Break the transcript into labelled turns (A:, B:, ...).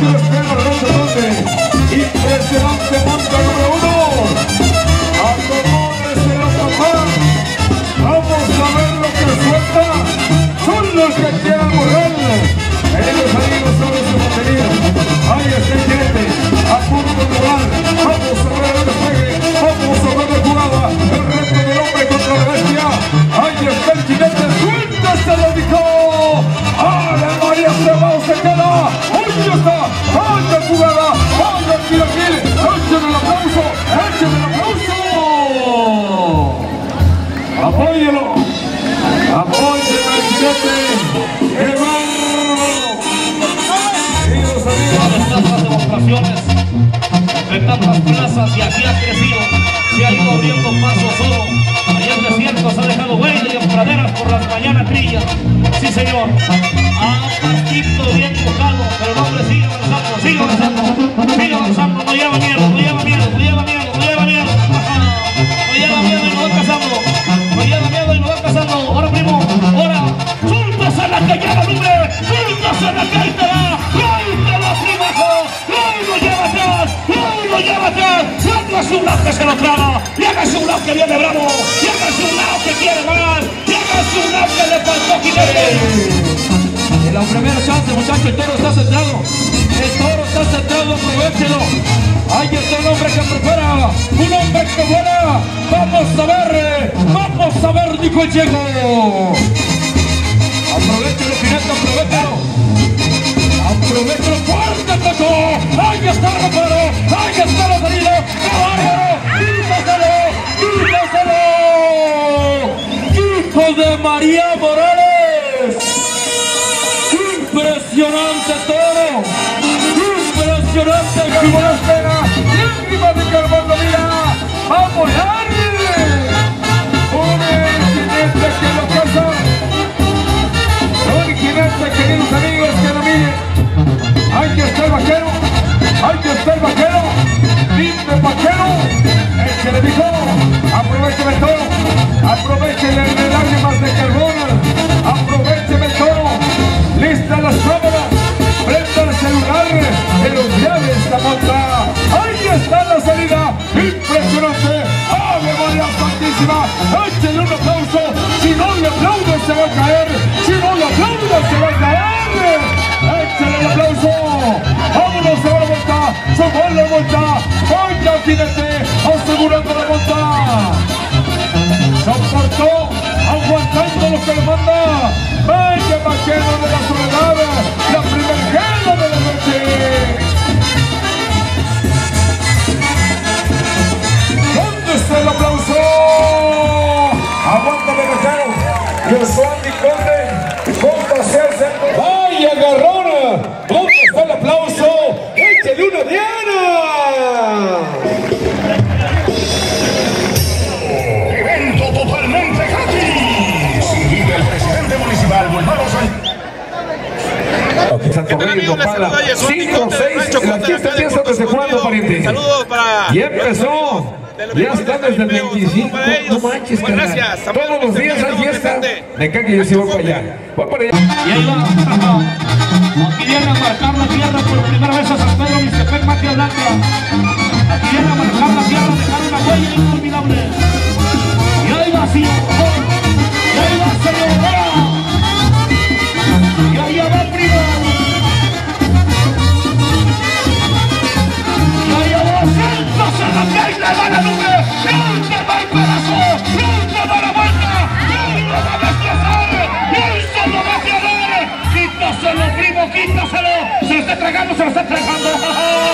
A: Impresionante monta número 1. Acomódeselo, papá. Vamos a ver lo que suelta. Son los que quieran borrar. Ellos amigos son los contenidos. Ahí está el jinete. A punto de volar. Vamos a ver el despegue. Vamos a ver la jugada. El reto del hombre contra la bestia. Ahí está el jinete. ¡Suéltaselo, dijo! ¡Ale María! Se va o se queda. ¡Ahí está! ¡Ay, la jugada! ¡Ay, el tiraquil! ¡Échen el aplauso! ¡Échen el aplauso! ¡Apóyelo! ¡Apóyelo al jinete! ¡Qué bárbaro! Queridos amigos,
B: en tantas demostraciones, en tantas plazas, y aquí ha crecido, se ha ido abriendo paso solo. Allá en desiertos ha dejado huella y en praderas por las mañanas brilla. Sí, señor. Ha partito bien buscado, pero el hombre sigue avanzando, sigue avanzando, sigue avanzando. No lleva miedo, no lleva miedo, no lleva miedo, no lleva miedo. No lleva miedo y lo va cazando. No lleva miedo y lo va cazando. Ahora, primo, ahora. ¡Suéltase la que lleva el hombre! ¡Suéltase la que ahí te va! ¡Ahí te va, primajo! ¡Ahí lo lleva atrás! ¡Ahí lo lleva atrás! ¡Y hágase un lado que se lo traga! ¡Y hágase un lado que viene bravo! ¡Y hágase un lado que quiere más! ¡Y hágase un lado que le faltó jinete!
C: En la primera chance, muchachos, el toro está centrado. El toro está centrado, aprovechelo. Ahí está el hombre que prepara, un hombre que vuela. Vamos a ver, dijo el Diego. Aprovechelo, jinete, aprovechelo. Aprovechelo, fuerte, Paco. Ahí está el reparo, ahí está la salida. ¡Qué bárbaro! ¡Quítaselo! ¡Hijo de María Morales! ¡Impresionante toro! ¡Impresionante!
A: ¡Como la espera! ¡Lágrimas de carbón, mira! ¡Va a volar! ¡Un jinete que lo caza! ¡Un jinete, queridos amigos, que lo miren! ¡Ahí está el vaquero! ¡Ahí está el vaquero! ¡Dime, vaquero! El que le dijo: ¡aprovecheme el toro! ¡Aprovecheme el lágrimas de carbón! ¡Aprovecheme el toro! ¡Lista las cámaras! ¡Prenda el celular! ¡En los llaves la monta! ¡Ahí está la salida! ¡Impresionante! ¡Ave María Santísima! ¡Échenle un aplauso! ¡Si no le aplaude se va a caer! ¡Si no le aplaude se va a caer! ¡Échenle el aplauso! ¡Vámonos a la vuelta! ¡Somos la vuelta! ¡Vaya jinete! ¡Asegurando la vuelta! ¡Soportó! ¡Aguantando lo que le manda! ¡Vaya vaquero de la soledad! ¡La primer guerra de la noche! ¿Dónde está el aplauso? ¡Aguántame, vaquero! ¡Yo soy Andy Conde! ¡Compa Celso! ¡Vaya agarrona! ¿Dónde está el aplauso? ¡Échale una diana!
D: Evento totalmente gratis. Y del presidente municipal, Bulmaro
A: Santo Domingo, Pala, 5-6, la fiesta empieza desde cuándo, pariente.
E: Saludos para...
A: Y empezó, ya está desde el 25, no manches,
E: pues gracias.
A: Todos los días hay fiesta. Me cae que yo sí voy para allá. Voy para allá.
B: Y ahí va. Aquí viene a marcar la tierra por primera vez a San Pedro, Mixtepec, Matia Blanca. Aquí viene a marcar la tierra, dejar una huella inolvidable. Y ahí va, sí, y ahí va, señor. Y ahí va, primo. Y ahí va, siéntase la que ahí le va la nube. ¡Nunca va el pedazo! ¡Nunca va la vuelta! ¡Nunca va a destrozar! ¡Eso lo va a hacer! ¡Quítaselo, primo, quítaselo! ¡Se lo está tragando, se lo está tragando!